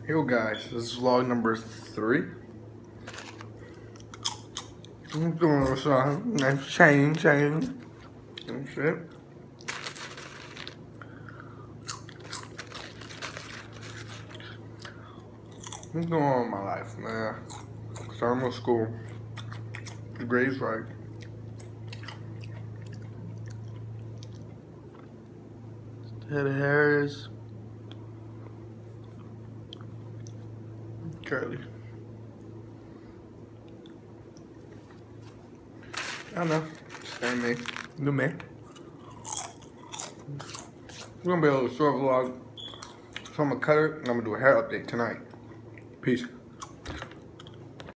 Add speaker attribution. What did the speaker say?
Speaker 1: Yo guys, this is vlog number 3. I'm doing some nice change and shit. What's going on in my life, man? Starting with school. The grades right. Head of hair is curly. I don't know. Same me. New me. It's gonna be a little short vlog. So I'm gonna cut it and I'm gonna do a hair update tonight. Peace.